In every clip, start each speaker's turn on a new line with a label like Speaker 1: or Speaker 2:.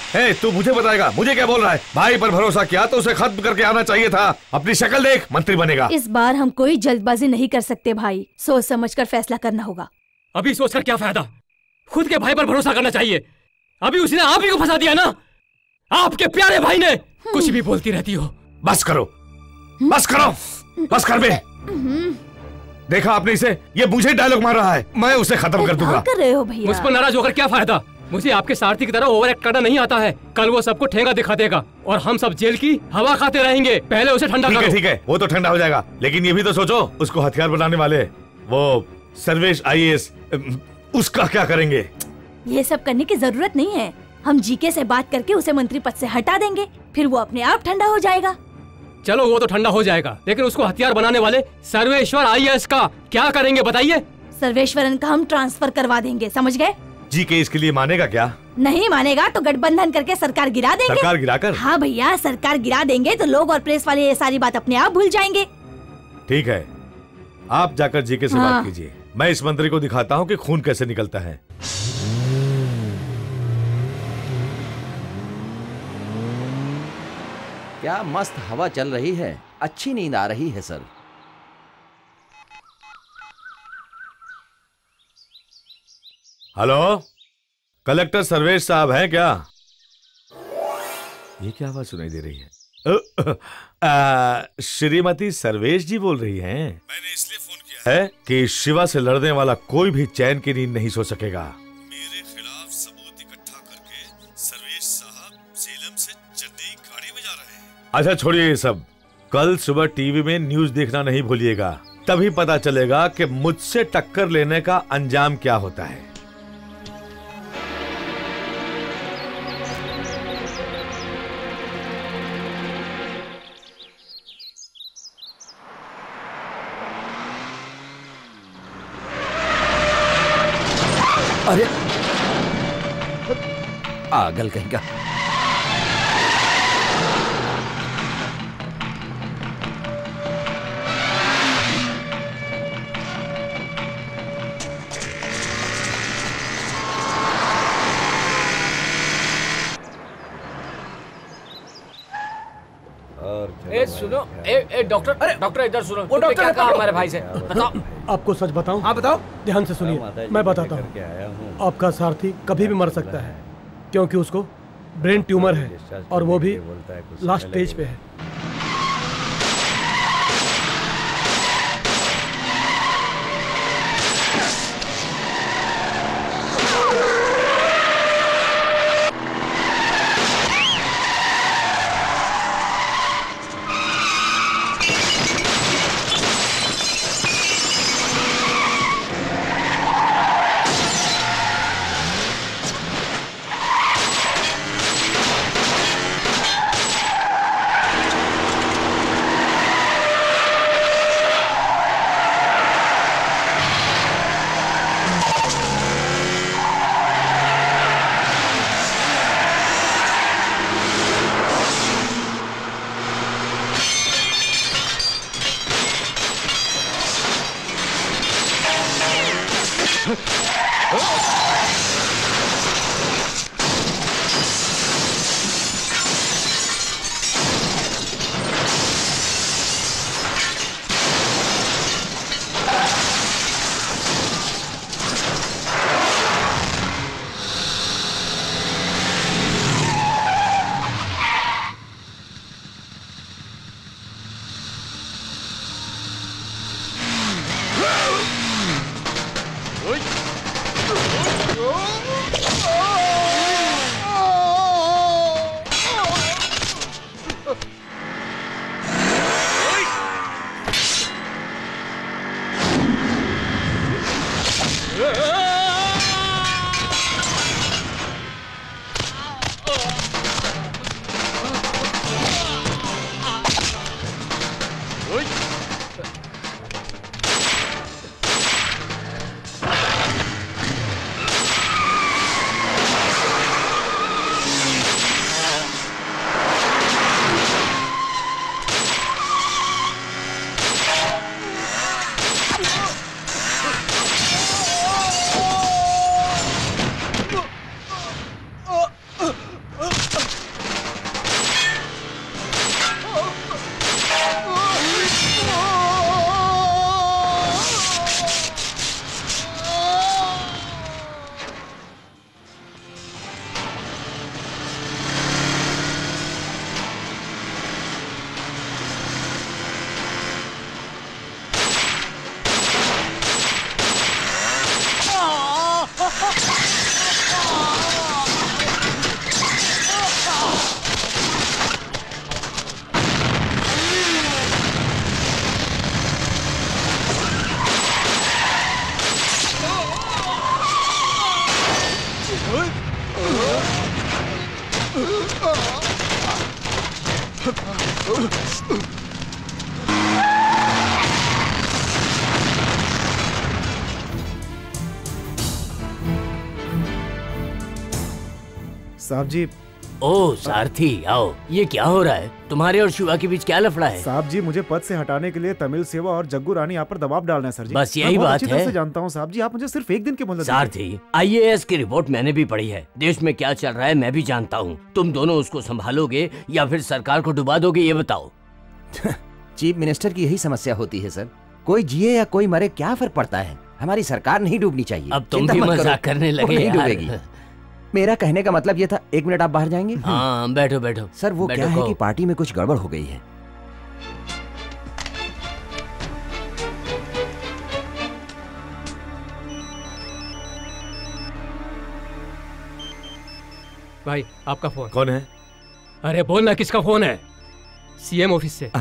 Speaker 1: ए, तू मुझे बताएगा? मुझे क्या बोल रहा है? भाई पर भरोसा किया तो उसे खत्म करके आना चाहिए था। अपनी शक्ल देख, मंत्री बनेगा।
Speaker 2: इस बार हम कोई जल्दबाजी नहीं कर सकते भाई, सोच समझकर फैसला करना होगा।
Speaker 3: अभी सोचकर क्या फायदा? खुद के भाई पर भरोसा करना चाहिए। अभी उसने आप ही को फंसा दिया ना, आपके प्यारे भाई ने। कुछ भी बोलती रहती हो।
Speaker 1: बस करो, बस करो, बस कर बे। देखा आपने इसे? ये मुझे डायलॉग मार रहा है। मैं उसे खत्म कर दूंगा।
Speaker 2: कर रहे हो भैया?
Speaker 3: मुझ पर नाराज होकर क्या फायदा? मुझे आपके सारथी की तरह ओवर एक्ट करना नहीं आता है। कल वो सबको ठेंगा दिखा देगा और हम सब जेल की हवा खाते रहेंगे। पहले उसे ठंडा करो।
Speaker 1: ठीक है, वो तो ठंडा हो जाएगा, लेकिन ये भी तो सोचो, उसको हथियार बनाने वाले वो सर्वेश IAS, उसका क्या करेंगे?
Speaker 2: ये सब करने की जरूरत नहीं है। हम जीके से बात करके उसे मंत्री पद से हटा देंगे, फिर वो अपने आप ठंडा हो जाएगा।
Speaker 3: चलो वो तो ठंडा हो जाएगा, लेकिन उसको हथियार बनाने वाले सर्वेश्वर IAS का क्या करेंगे बताइए?
Speaker 2: सर्वेश्वरन का हम ट्रांसफर करवा देंगे, समझ गए?
Speaker 1: जीके इसके लिए मानेगा क्या?
Speaker 2: नहीं मानेगा तो गठबंधन करके सरकार गिरा देंगे।
Speaker 1: सरकार गिराकर?
Speaker 2: हाँ भैया, सरकार गिरा देंगे तो लोग और प्रेस वाले ये सारी बात अपने आप भूल जाएंगे।
Speaker 1: ठीक है, आप जाकर जीके से
Speaker 2: हाँ।
Speaker 1: बात कीजिए। मैं इस मंत्री को दिखाता हूँ कि खून कैसे निकलता है।
Speaker 4: क्या मस्त हवा चल रही है, अच्छी नींद आ रही है सर।
Speaker 1: हेलो, कलेक्टर सर्वेश साहब हैं क्या? ये क्या आवाज सुनाई दे रही है? श्रीमती सर्वेश जी बोल रही हैं। मैंने इसलिए फोन किया है कि शिवा से लड़ने वाला कोई भी चैन की नींद नहीं सो सकेगा। मेरे खिलाफ सबूत इकट्ठा करके सर्वेश साहब सेलम से चेन्नई गाड़ी में जा रहे हैं। अच्छा छोड़िए ये सब, कल सुबह टीवी में न्यूज देखना नहीं भूलिएगा। तभी पता चलेगा कि मुझसे टक्कर लेने का अंजाम क्या होता है।
Speaker 4: अरे पागल कहीं का।
Speaker 5: ए सुनो, ए डॉक्टर, अरे डॉक्टर इधर सुनो। वो डॉक्टर क्या कहा हमारे भाई से? बताओ।
Speaker 6: आपको सच बताऊं?
Speaker 5: हाँ बताओ।
Speaker 6: ध्यान से सुनिए, मैं बताता हूँ। आपका सारथी कभी भी मर सकता है, क्योंकि उसको ब्रेन ट्यूमर है और वो भी लास्ट स्टेज पे है।
Speaker 7: साहब जी।
Speaker 5: ओ सारथी आओ, ये क्या हो रहा है? तुम्हारे और शिवा के बीच क्या लफड़ा है?
Speaker 7: साहब जी मुझे पद से हटाने के लिए तमिल सेवा और जग्गू रानी यहाँ पर दबाव डालना है सर जी।
Speaker 5: बस यही बात है।
Speaker 7: से जानता हूँ साहब जी, आप मुझे सिर्फ एक दिन की मोहलत।
Speaker 5: सारथी, IAS की रिपोर्ट मैंने भी पढ़ी है। देश में क्या चल रहा है मैं भी जानता हूँ। तुम दोनों उसको संभालोगे या फिर सरकार को डुबा दोगे, ये बताओ।
Speaker 4: चीफ मिनिस्टर की यही समस्या होती है सर, कोई जिए या कोई मरे क्या फर्क पड़ता है, हमारी सरकार नहीं डूबनी चाहिए।
Speaker 5: अब तुम भी मजाक करने लगे
Speaker 4: नहीं
Speaker 5: यार।
Speaker 4: डूबेगी। मेरा कहने का मतलब ये था, एक मिनट आप बाहर जाएंगे?
Speaker 5: हाँ बैठो बैठो।
Speaker 4: सर वो क्या है कि पार्टी में कुछ गड़बड़ हो गई है।
Speaker 3: भाई आपका फोन।
Speaker 1: कौन है?
Speaker 3: अरे बोलना किसका फोन है? CM ऑफिस से।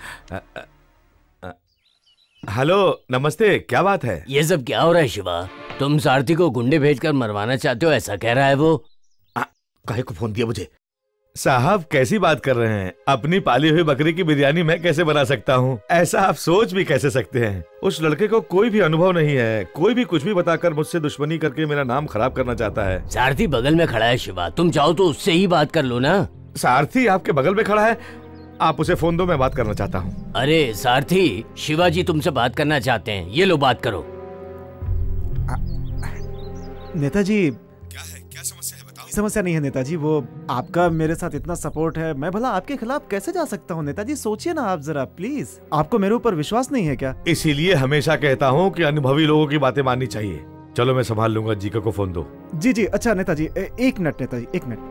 Speaker 1: हेलो नमस्ते, क्या बात है?
Speaker 5: ये सब क्या हो रहा है शिवा? तुम सारथी को गुंडे भेजकर मरवाना चाहते हो, ऐसा कह रहा है वो।
Speaker 1: काहे को फोन दिया मुझे? साहब कैसी बात कर रहे हैं? अपनी पाली हुई बकरी की बिरयानी मैं कैसे बना सकता हूँ? ऐसा आप सोच भी कैसे सकते हैं? उस लड़के को कोई भी अनुभव नहीं है, कोई भी कुछ भी बताकर मुझसे दुश्मनी करके मेरा नाम खराब करना चाहता है।
Speaker 5: सारथी बगल में खड़ा है शिवा, तुम चाहो तो उससे ही बात कर लो ना।
Speaker 1: सारथी आपके बगल में खड़ा है, आप उसे फोन दो, मैं बात करना चाहता हूँ।
Speaker 5: अरे सारथी, शिवाजी तुमसे बात करना चाहते हैं, ये लो बात करो।
Speaker 7: नेताजी
Speaker 1: क्या है, क्या समस्या है बताओ?
Speaker 7: समस्या नहीं है नेताजी, वो आपका मेरे साथ इतना सपोर्ट है, मैं भला आपके खिलाफ कैसे जा सकता हूँ? नेताजी सोचिए ना आप जरा प्लीज, आपको मेरे ऊपर विश्वास नहीं है क्या?
Speaker 1: इसीलिए हमेशा कहता हूँ कि अनुभवी लोगों की बातें माननी चाहिए। चलो मैं संभाल लूंगा, जीके को फोन दो।
Speaker 7: जी जी अच्छा नेताजी, एक मिनट नेताजी, एक मिनट।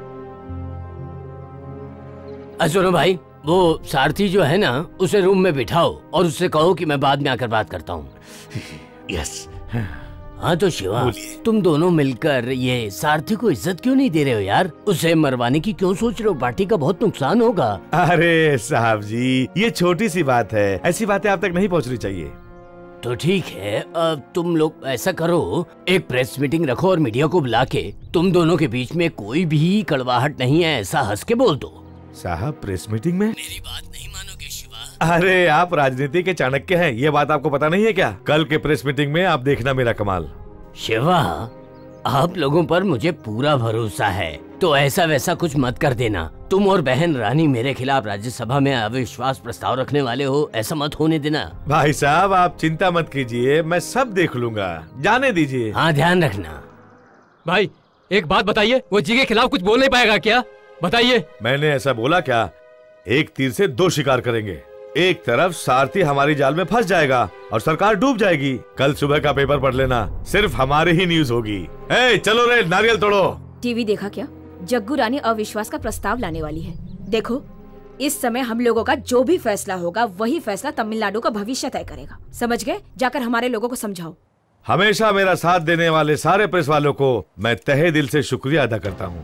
Speaker 5: सुनो भाई, वो सारथी जो है ना, उसे रूम में बिठाओ और उससे कहो कि मैं बाद में आकर बात करता हूँ।
Speaker 1: यस।
Speaker 5: हाँ तो शिवा, तुम दोनों मिलकर ये सारथी को इज्जत क्यों नहीं दे रहे हो यार? उसे मरवाने की क्यों सोच रहे हो? पार्टी का बहुत नुकसान होगा।
Speaker 1: अरे साहब जी, ये छोटी सी बात है, ऐसी बातें आप तक नहीं पहुंचनी चाहिए।
Speaker 5: तो ठीक है, अब तुम लोग ऐसा करो, एक प्रेस मीटिंग रखो और मीडिया को बुला के तुम दोनों के बीच में कोई भी कड़वाहट नहीं है, ऐसा हंस के बोल दो।
Speaker 1: साहब प्रेस मीटिंग में?
Speaker 5: मेरी बात नहीं मानोगे शिवा?
Speaker 1: अरे आप राजनीति के चाणक्य हैं, ये बात आपको पता नहीं है क्या? कल के प्रेस मीटिंग में आप देखना मेरा कमाल।
Speaker 5: शिवा, आप लोगों पर मुझे पूरा भरोसा है, तो ऐसा वैसा कुछ मत कर देना। तुम और बहन रानी मेरे खिलाफ राज्यसभा में अविश्वास प्रस्ताव रखने वाले हो, ऐसा मत होने देना।
Speaker 1: भाई साहब आप चिंता मत कीजिए, मैं सब देख लूंगा, जाने दीजिए।
Speaker 5: हाँ ध्यान रखना।
Speaker 3: भाई एक बात बताइए, वो जी के खिलाफ कुछ बोल नहीं पाएगा क्या? बताइए।
Speaker 1: मैंने ऐसा बोला क्या? एक तीर से दो शिकार करेंगे। एक तरफ सारथी हमारी जाल में फंस जाएगा और सरकार डूब जाएगी। कल सुबह का पेपर पढ़ लेना, सिर्फ हमारी ही न्यूज होगी। ए, चलो रे, नारियल तोड़ो।
Speaker 2: टीवी देखा क्या? जग्गू रानी अविश्वास का प्रस्ताव लाने वाली है। देखो, इस समय हम लोगों का जो भी फैसला होगा वही फैसला तमिलनाडु का भविष्य तय करेगा। समझ गए? जाकर हमारे लोगों को समझाओ।
Speaker 1: हमेशा मेरा साथ देने वाले सारे प्रेस वालों को मैं तहे दिल से शुक्रिया अदा करता हूँ।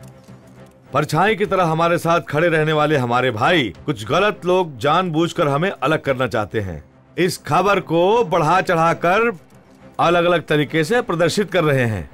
Speaker 1: परछाई की तरह हमारे साथ खड़े रहने वाले हमारे भाई, कुछ गलत लोग जानबूझकर हमें अलग करना चाहते हैं। इस खबर को बढ़ा चढ़ाकर अलग अलग तरीके से प्रदर्शित कर रहे हैं।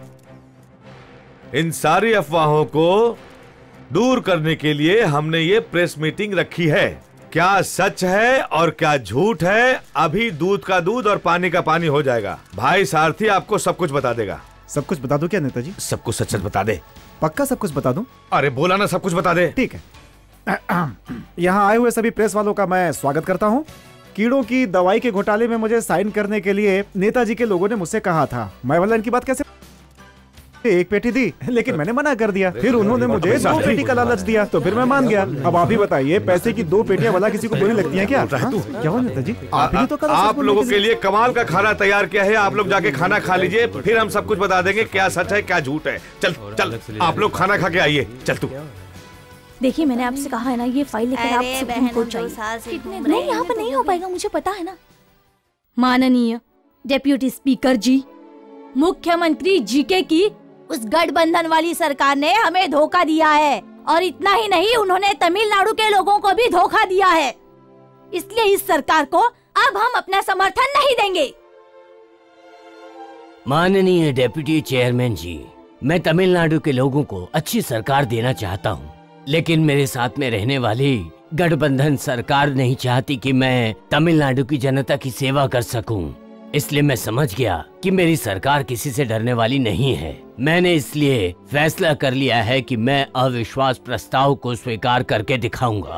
Speaker 1: इन सारी अफवाहों को दूर करने के लिए हमने ये प्रेस मीटिंग रखी है। क्या सच है और क्या झूठ है, अभी दूध का दूध और पानी का पानी हो जाएगा। भाई सारथी आपको सब कुछ बता देगा।
Speaker 7: सब कुछ बता दूं क्या नेताजी?
Speaker 1: सब कुछ सच सच बता दे।
Speaker 7: पक्का सब कुछ बता दूं?
Speaker 1: अरे बोला ना, सब कुछ बता दे।
Speaker 7: ठीक है। यहाँ आए हुए सभी प्रेस वालों का मैं स्वागत करता हूँ। कीड़ों की दवाई के घोटाले में मुझे साइन करने के लिए नेताजी के लोगों ने मुझसे कहा था। मैं भला इनकी बात कैसे एक पेटी दी, लेकिन मैंने मना कर दिया। फिर उन्होंने मुझे 2 पेटी का लालच दिया, तो फिर मैं मान गया। अब आप ही बताइए, पैसे की 2 पेटियां भला किसी को बुरी लगती हैं क्या? क्या हो नेताजी, आप ही तो कल
Speaker 1: आप लोगों के लिए कमाल का खाना तैयार किया है। आप लोग जाके खाना खा लीजिए, फिर हम सब कुछ बता देंगे क्या सच है क्या झूठ है। चल चल, आप लोग खाना खा के आइए। चल तू।
Speaker 2: देखिए मैंने आपसे कहा है ना, ये फाइल लेकर आप सुप्रीम कोर्ट चाहिए। नहीं, यहाँ पर नहीं हो पाएगा, मुझे पता है ना। माननीय डेप्यूटी स्पीकर जी, मुख्यमंत्री जीके की उस गठबंधन वाली सरकार ने हमें धोखा दिया है, और इतना ही नहीं, उन्होंने तमिलनाडु के लोगों को भी धोखा दिया है। इसलिए इस सरकार को अब हम अपना समर्थन नहीं देंगे।
Speaker 5: माननीय डेप्यूटी चेयरमैन जी, मैं तमिलनाडु के लोगों को अच्छी सरकार देना चाहता हूँ, लेकिन मेरे साथ में रहने वाली गठबंधन सरकार नहीं चाहती कि मैं तमिलनाडु की जनता की सेवा कर सकूं। इसलिए मैं समझ गया कि मेरी सरकार किसी से डरने वाली नहीं है। मैंने इसलिए फैसला कर लिया है कि मैं अविश्वास प्रस्ताव को स्वीकार करके दिखाऊंगा।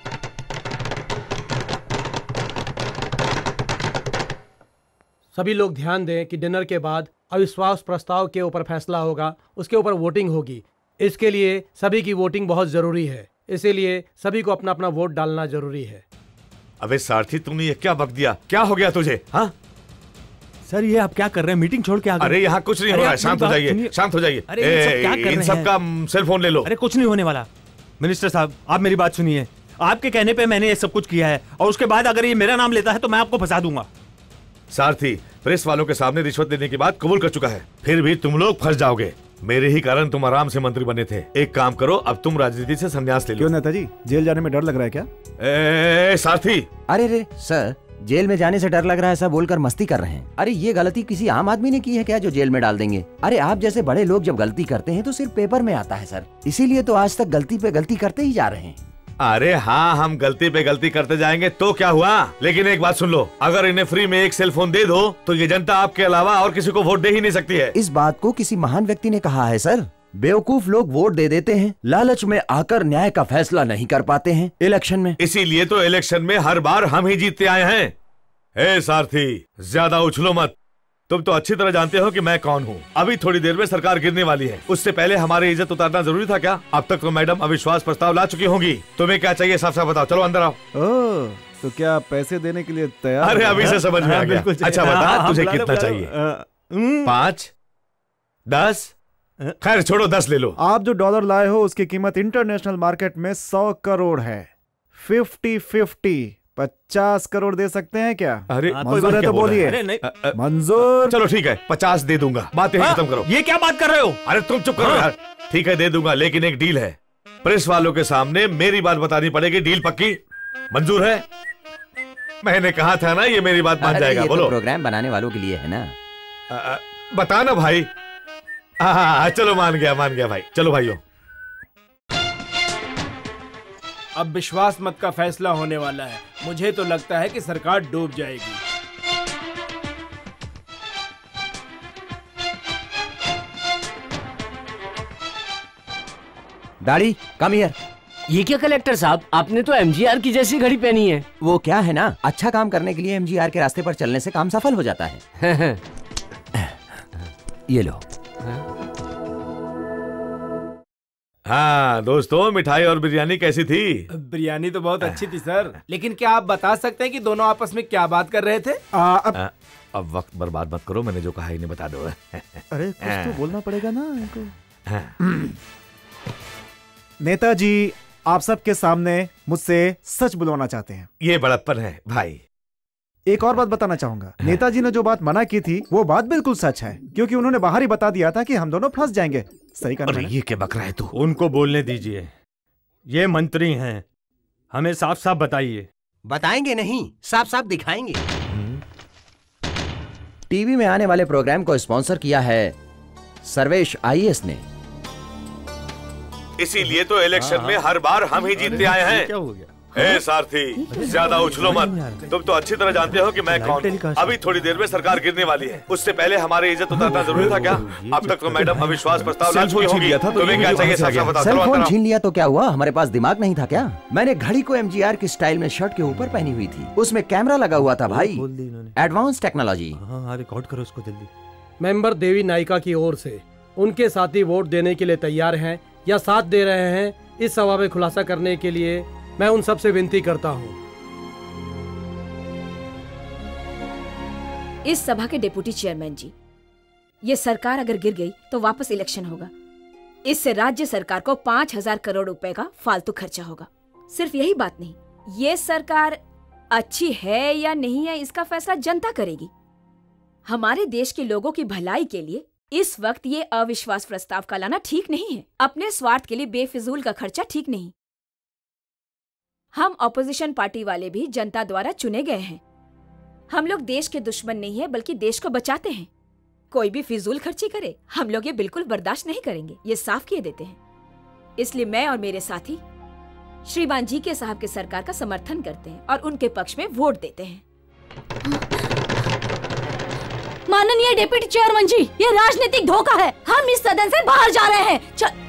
Speaker 6: सभी लोग ध्यान दें कि डिनर के बाद अविश्वास प्रस्ताव के ऊपर फैसला होगा, उसके ऊपर वोटिंग होगी। इसके लिए सभी की वोटिंग बहुत जरूरी है, इसीलिए सभी को अपना अपना वोट डालना जरूरी है।
Speaker 1: अबे सारथी, तुमने ये क्या बक दिया? क्या हो गया तुझे? हाँ
Speaker 8: सर, ये आप क्या कर रहे हैं? मीटिंग छोड़ के आ गए।
Speaker 1: अरे यहाँ कुछ नहीं हो रहा है, शांत हो जाइए, शांत हो जाइए। इन सबका सेल फोन ले लो।
Speaker 8: अरे कुछ नहीं होने वाला। मिनिस्टर साहब, आप मेरी बात सुनिए। आपके कहने पे मैंने ये सब कुछ किया है, और उसके बाद अगर ये मेरा नाम लेता है तो मैं आपको फंसा दूंगा।
Speaker 1: सारथी प्रेस वालों के सामने रिश्वत देने की बात कबूल कर चुका है, फिर भी तुम लोग फंस जाओगे। मेरे ही कारण तुम आराम से मंत्री बने थे। एक काम करो, अब तुम राजनीति से संन्यास ले लो।
Speaker 7: क्यों नेताजी, जेल जाने में डर लग रहा है क्या?
Speaker 1: सारथी,
Speaker 4: अरे रे सर, जेल में जाने से डर लग रहा है, ऐसा बोलकर मस्ती कर रहे हैं। अरे ये गलती किसी आम आदमी ने की है क्या जो जेल में डाल देंगे? अरे आप जैसे बड़े लोग जब गलती करते हैं तो सिर्फ पेपर में आता है सर, इसीलिए तो आज तक गलती पे गलती करते ही जा रहे हैं।
Speaker 1: अरे हाँ, हम गलती पे गलती करते जाएंगे तो क्या हुआ, लेकिन एक बात सुन लो, अगर इन्हें फ्री में एक सेल फोन दे दो तो ये जनता आपके अलावा और किसी को वोट दे ही नहीं सकती है।
Speaker 4: इस बात को किसी महान व्यक्ति ने कहा है सर। बेवकूफ लोग वोट दे देते हैं, लालच में आकर न्याय का फैसला नहीं कर पाते हैं इलेक्शन में।
Speaker 1: इसीलिए तो इलेक्शन में हर बार हम ही जीतते आए हैं। हे सारथी, ज्यादा उछलो मत। तुम तो अच्छी तरह जानते हो कि मैं कौन हूँ। अभी थोड़ी देर में सरकार गिरने वाली है, उससे पहले हमारी इज्जत उतारना जरूरी था क्या? अब तक तो मैडम अविश्वास प्रस्ताव ला चुकी होंगी। तुम्हें क्या चाहिए साफ साफ बताओ। चलो अंदर आओ।
Speaker 7: ओह, तो क्या पैसे देने के लिए तैयार?
Speaker 1: अरे अभी से समझ में आ गया। अच्छा बता, तुझे कितना चाहिए? 5, 10? खैर छोड़ो, 10 ले लो।
Speaker 7: आप जो डॉलर लाए हो उसकी कीमत इंटरनेशनल मार्केट में 100 करोड़ है। 50-50 50 करोड़ दे सकते हैं क्या?
Speaker 1: अरे
Speaker 7: मंजूर है तो बोलिए। मंजूर।
Speaker 1: चलो ठीक है, 50 दे दूंगा। बातें खत्म करो।
Speaker 8: ये क्या बात कर रहे हो?
Speaker 1: अरे तुम चुप करो यार। ठीक है दे दूंगा, लेकिन एक डील है। प्रेस वालों के सामने मेरी बात बतानी पड़ेगी। डील पक्की? मंजूर है? मैंने कहा था ना, ये मेरी बात मान जाएगा। बोलो।
Speaker 4: तो प्रोग्राम बनाने वालों के लिए है ना।
Speaker 1: बता ना भाई। हाँ चलो, मान गया भाई। चलो भाइयों,
Speaker 9: अब विश्वास मत का फैसला होने वाला है। मुझे तो लगता है कि सरकार डूब जाएगी।
Speaker 4: दाढ़ी कम हियर।
Speaker 5: ये क्या कलेक्टर साहब, आपने तो एमजीआर की जैसी घड़ी पहनी है।
Speaker 4: वो क्या है ना, अच्छा काम करने के लिए एमजीआर के रास्ते पर चलने से काम सफल हो जाता है। ये लो।
Speaker 1: हाँ दोस्तों, मिठाई और बिरयानी कैसी थी?
Speaker 9: बिरयानी तो बहुत अच्छी थी सर, लेकिन क्या आप बता सकते हैं कि दोनों आपस में क्या बात कर रहे थे?
Speaker 1: अब वक्त बर्बाद मत करो, मैंने जो कहा इन्हें बता दो।
Speaker 7: अरे कुछ तो बोलना पड़ेगा ना इनको। नेताजी, आप सबके सामने मुझसे सच बुलवाना चाहते हैं।
Speaker 1: ये बड़प्पन है भाई।
Speaker 7: एक और बात बताना चाहूंगा। नेताजी ने जो बात मना की थी वो बात बिल्कुल सच है, क्योंकि उन्होंने बाहर ही बता दिया था कि हम दोनों फंस जाएंगे। सही कहा मैंने?
Speaker 1: ये क्या बक रहा है तू?
Speaker 8: उनको बोलने दीजिए, ये मंत्री हैं, हमें साफ साफ बताइए।
Speaker 4: बताएंगे नहीं, साफ साफ दिखाएंगे। टीवी में आने वाले प्रोग्राम को स्पॉन्सर किया है सर्वेश आईएएस ने।
Speaker 1: इसीलिए तो इलेक्शन में हर बार हम ही जीतते आए हैं।
Speaker 8: क्या हो गया?
Speaker 1: ए सारथी, ज्यादा उछलो मत। तुम तो अच्छी तरह जानते हो कि मैं कौन हूँ। अभी थोड़ी देर में सरकार गिरने वाली है, उससे पहले हमारी इज्जत उतारना जरूरी था क्या? अब तक तो मैडम अविश्वास प्रस्ताव ला चुकी होंगी। तुम्हें क्या चाहिए साफ साफ बताओ।
Speaker 4: सेल फोन छीन लिया तो क्या हुआ? हमारे पास दिमाग नहीं था क्या? मैंने घड़ी को एमजीआर की स्टाइल में शर्ट के ऊपर पहनी हुई थी, उसमें कैमरा लगा हुआ था भाई। Advance technology.
Speaker 8: हाँ, रिकॉर्ड करो उसको जल्दी।
Speaker 6: मेंबर देवी नायिका की ओर से उनके साथी वोट देने के लिए तैयार हैं या साथ दे रहे हैं, इस सभा में खुलासा करने के लिए मैं उन सब से विनती करता हूं।
Speaker 2: इस सभा के डिप्टी चेयरमैन जी, ये सरकार अगर गिर गई तो वापस इलेक्शन होगा। इससे राज्य सरकार को 5,000 करोड़ रुपए का फालतू खर्चा होगा। सिर्फ यही बात नहीं, ये सरकार अच्छी है या नहीं है इसका फैसला जनता करेगी। हमारे देश के लोगों की भलाई के लिए इस वक्त ये अविश्वास प्रस्ताव का लाना ठीक नहीं है। अपने स्वार्थ के लिए बेफिजूल का खर्चा ठीक नहीं। हम ऑपोजिशन पार्टी वाले भी जनता द्वारा चुने गए हैं। हम लोग देश के दुश्मन नहीं है, बल्कि देश को बचाते हैं। कोई भी फिजूल खर्ची करे हम लोग ये बिल्कुल बर्दाश्त नहीं करेंगे, ये साफ किए देते हैं।
Speaker 10: इसलिए मैं और मेरे साथी श्रीमान जी के साहब के सरकार का समर्थन करते हैं और उनके पक्ष में वोट देते हैं।
Speaker 2: माननीय डिप्टी चेयरमैन जी, ये राजनीतिक धोखा है। हम इस सदन से बाहर जा रहे हैं।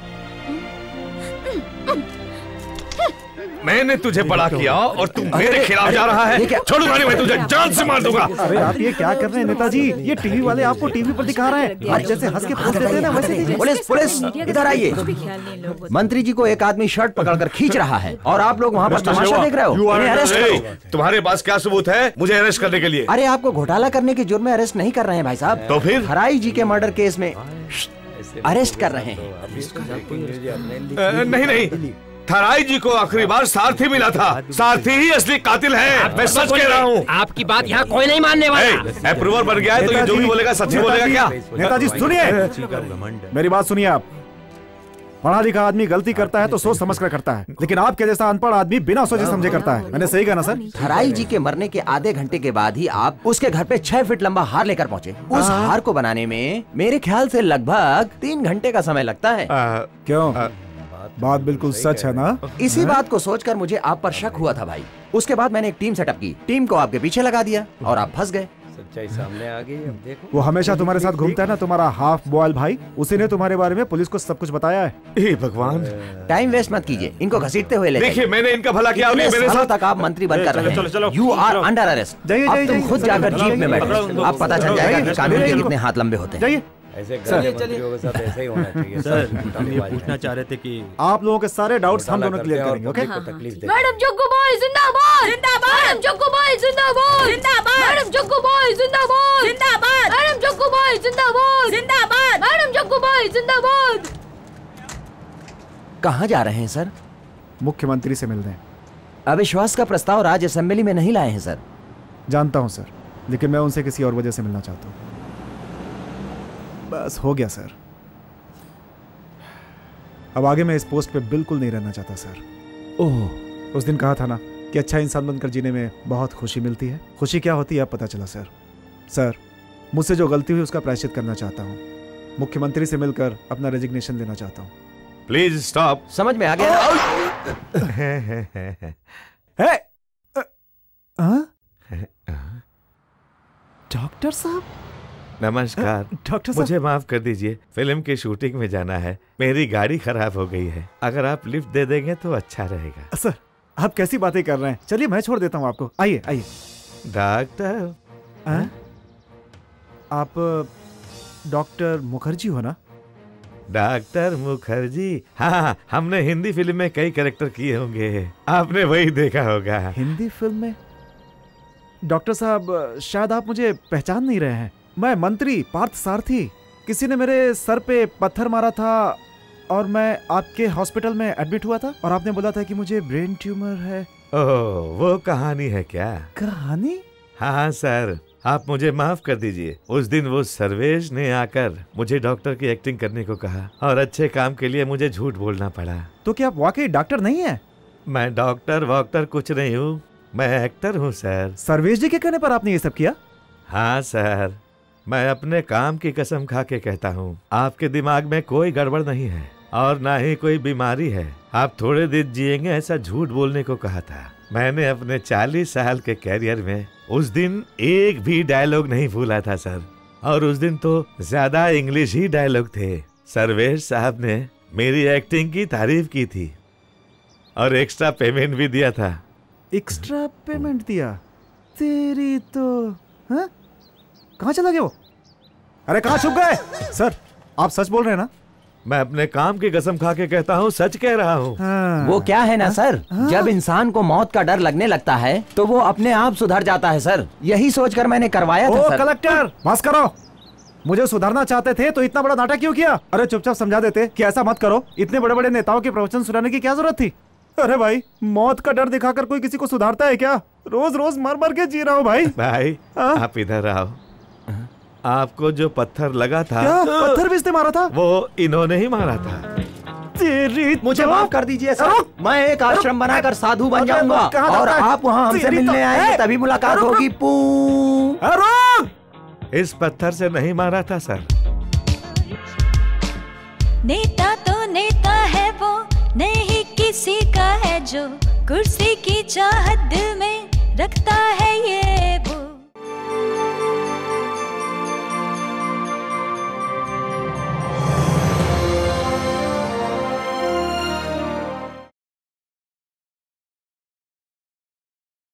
Speaker 1: मैंने तुझे बड़ा किया और तू मेरे खिलाफ जा रहा है। छोड़ूंगा नहीं मैं तुझे, जान से मार दूंगा।
Speaker 7: अरे आप ये क्या कर रहे हैं नेताजी? ये टीवी वाले आपको टीवी पर दिखा रहे हैं। आप जैसे हंस के पोस्ट देते हैं ना वैसे दीजिए।
Speaker 4: पुलिस इधर आइए। मंत्री जी को एक आदमी शर्ट पकड़कर खींच रहा है और आप लोग वहाँ पर तमाशा देख रहे हो। इन्हें अरेस्ट करो।
Speaker 1: तुम्हारे पास क्या सबूत है मुझे अरेस्ट करने के लिए?
Speaker 4: अरे आपको घोटाला करने के जुर्म में अरेस्ट नहीं कर रहे हैं भाई साहब।
Speaker 1: तो फिर
Speaker 4: हराई जी के मर्डर केस में अरेस्ट कर रहे हैं।
Speaker 1: नहीं, थराई जी को आखिरी बार सारथी मिला था। सारथी ही असली कातिल है। मैं सच कह रहा हूँ।
Speaker 3: आपकी बात यहाँ कोई नहीं मानने वाला।
Speaker 1: अप्रूवर बन गया है तो ये जो भी बोलेगा सच ही बोलेगा क्या?
Speaker 7: नेताजी सुनिए, मेरी बात सुनिए। आप पढ़ा लिखा आदमी गलती करता है तो सोच समझ कर करता है, लेकिन आपके जैसा अनपढ़ आदमी बिना सोचे समझे करता है। मैंने सही कहा ना सर?
Speaker 4: थराई जी के मरने के आधे घंटे के बाद ही आप उसके घर पे 6 फीट लंबा हार लेकर पहुँचे। उस हार को बनाने में मेरे ख्याल से लगभग 3 घंटे का समय लगता है।
Speaker 7: क्यों? बात बिल्कुल सच है ना?
Speaker 4: इसी बात को सोचकर मुझे आप पर शक हुआ था भाई। उसके बाद मैंने एक टीम सेटअप की, टीम को आपके पीछे लगा दिया और आप फंस गए।
Speaker 9: सच्चाई सामने आ गई। अब देखो,
Speaker 7: वो हमेशा तुम्हारे साथ घूमता है ना, तुम्हारा हाफ बॉयल भाई। उसी ने तुम्हारे बारे में पुलिस को सब कुछ बताया है।
Speaker 1: हे भगवान,
Speaker 4: टाइम वेस्ट मत कीजिए, इनको घसीटते हुए ले जाइए।
Speaker 1: देखिए मैंने इनका भला किया, मेरे साथ
Speaker 4: तक आप मंत्री बनकर रहे हैं। You are under arrest. अब तुम खुद जाकर जीप में बैठो, अब पता चल जाएगा कि कानून के कितने हाथ लंबे होते हैं।
Speaker 9: ऐसे मंत्रियों के साथ ऐसे ही होना चाहिए।
Speaker 8: सर हम ये पूछना चाह रहे थे कि
Speaker 7: आप लोगों के सारे डाउट्स हम दोनों क्लियर करेंगे। ओके?
Speaker 2: मैडम जग्गू बॉय जिंदाबाद, जिंदाबाद। मैडम जग्गू बॉय जिंदाबाद, जिंदाबाद। मैडम जग्गू बॉय जिंदाबाद, जिंदाबाद। मैडम जग्गू बॉय जिंदाबाद, जिंदाबाद। मैडम जग्गू बॉय जिंदाबाद।
Speaker 4: कहाँ जा रहे हैं सर?
Speaker 7: मुख्यमंत्री से मिलने।
Speaker 4: अविश्वास का प्रस्ताव राज्य असेंबली में नहीं लाए हैं सर।
Speaker 7: जानता हूँ सर, लेकिन मैं उनसे किसी और वजह से मिलना चाहता हूँ। बस हो गया सर। अब आगे मैं इस पोस्ट पे बिल्कुल नहीं रहना चाहता सर। ओह, उस दिन कहा था ना कि अच्छा इंसान बनकर जीने में बहुत खुशी मिलती है। खुशी क्या होती है अब पता चला सर। सर मुझसे जो गलती हुई उसका प्रायश्चित करना चाहता हूँ। मुख्यमंत्री से मिलकर अपना रेजिग्नेशन देना चाहता हूँ।
Speaker 1: Please stop.
Speaker 4: समझ में आ गया?
Speaker 7: डॉक्टर साहब
Speaker 1: नमस्कार।
Speaker 7: डॉक्टर साहब
Speaker 1: मुझे माफ कर दीजिए, फिल्म की शूटिंग में जाना है। मेरी गाड़ी खराब हो गई है, अगर आप लिफ्ट दे देंगे तो अच्छा रहेगा।
Speaker 7: सर आप कैसी बातें कर रहे हैं? चलिए मैं छोड़ देता हूँ आपको। आइए आइए।
Speaker 1: डॉक्टर,
Speaker 7: आप डॉक्टर मुखर्जी हो ना?
Speaker 1: डॉक्टर मुखर्जी, हाँ, हमने हिंदी फिल्म में कई कैरेक्टर किए होंगे, आपने वही देखा होगा।
Speaker 7: हिंदी फिल्म में? डॉक्टर साहब शायद आप मुझे पहचान नहीं रहे हैं। मैं मंत्री पार्थ सारथी। किसी ने मेरे सर पे पत्थर मारा था और मैं आपके हॉस्पिटल में एडमिट हुआ था और आपने बोला था कि मुझे ब्रेन ट्यूमर है।
Speaker 1: ओह, वो कहानी है क्या?
Speaker 7: कहानी?
Speaker 1: हाँ सर, आप मुझे माफ कर दीजिए। उस दिन वो सर्वेश ने आकर मुझे डॉक्टर की एक्टिंग करने को कहा और अच्छे काम के लिए मुझे झूठ बोलना पड़ा।
Speaker 7: तो क्या आप वाकई डॉक्टर नहीं है?
Speaker 1: मैं डॉक्टर वॉक्टर कुछ नहीं हूँ, मैं एक्टर हूँ सर।
Speaker 7: सर्वेश जी के कहने पर आपने ये सब किया?
Speaker 1: हाँ सर, मैं अपने काम की कसम खा के कहता हूँ, आपके दिमाग में कोई गड़बड़ नहीं है और ना ही कोई बीमारी है। आप थोड़े दिन जिएंगे ऐसा झूठ बोलने को कहा था। मैंने अपने 40 साल के कैरियर में उस दिन एक भी डायलॉग नहीं भूला था सर, और उस दिन तो ज्यादा इंग्लिश ही डायलॉग थे। सर्वेश साहब ने मेरी एक्टिंग की तारीफ की थी और एक्स्ट्रा पेमेंट भी दिया था।
Speaker 7: एक्स्ट्रा पेमेंट दिया? तेरी तो। हाँ? कहाँ चला गया वो? अरे कहाँ छुप गए? सर आप सच बोल रहे हैं ना?
Speaker 1: मैं अपने काम की कसम खा के कहता हूँ, सच कह रहा हूँ।
Speaker 4: वो क्या है ना सर, जब इंसान को मौत का डर लगने लगता है तो वो अपने आप सुधर जाता है सर। यही सोचकर मैंने करवाया था सर।
Speaker 7: कलेक्टर बस करो। मुझे सुधारना चाहते थे तो इतना बड़ा नाटक क्यों किया? अरे चुपचाप समझा देते कि ऐसा मत करो। इतने बड़े बड़े नेताओं के प्रवचन सुनाने की क्या जरूरत थी? अरे भाई, मौत का डर दिखाकर कोई किसी को सुधारता है क्या? रोज रोज मर मर के जी रहा हूँ भाई।
Speaker 1: भाई आप इधर आओ। आपको जो पत्थर लगा था,
Speaker 7: क्या पत्थर भी इसने मारा था?
Speaker 1: वो इन्होंने ही मारा था।
Speaker 7: तेरी
Speaker 4: मुझे माफ कर दीजिए सर, मैं एक आश्रम बनाकर साधु बन जाऊंगा और आप वहाँ हमसे मिलने आएंगे, तभी मुलाकात होगी।
Speaker 1: इस पत्थर से नहीं मारा था सर।
Speaker 11: नेता तो नेता है वो, नहीं किसी का है जो कुर्सी की चाहत दिल में रखता है